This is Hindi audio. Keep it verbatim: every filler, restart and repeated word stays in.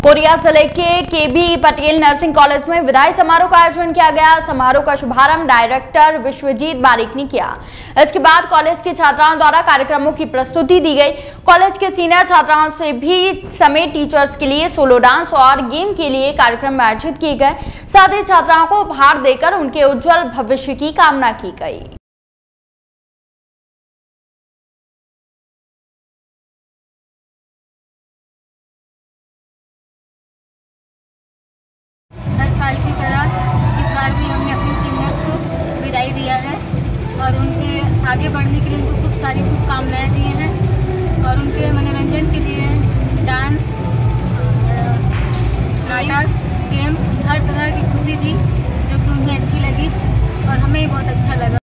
कोरिया जिले के केबी पटेल नर्सिंग कॉलेज में विदाई समारोह का आयोजन किया गया। समारोह का शुभारंभ डायरेक्टर विश्वजीत बारिक ने किया। इसके बाद कॉलेज के छात्राओं द्वारा कार्यक्रमों की प्रस्तुति दी गई। कॉलेज के सीनियर छात्राओं से भी समेत टीचर्स के लिए सोलो डांस और गेम के लिए कार्यक्रम आयोजित किए गए। साथ ही छात्राओं को उपहार देकर उनके उज्जवल भविष्य की कामना की गई। साल की तरह इस बार भी हमने अपने सीनियर्स को विदाई दिया है और उनके आगे बढ़ने के लिए उनको खूब सारी शुभकामनाएं दी हैं और उनके मनोरंजन के लिए डांस, नाटक, गेम, हर तरह की खुशी दी जो कि उन्हें अच्छी लगी और हमें बहुत अच्छा लगा।